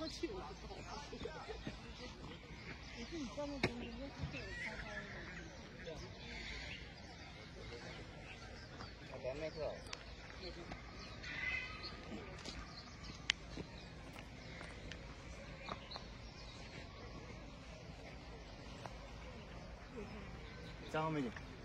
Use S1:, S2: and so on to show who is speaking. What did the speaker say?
S1: 过去了。你自己站在中间，那是会有超高的。
S2: 200 meter。张美女。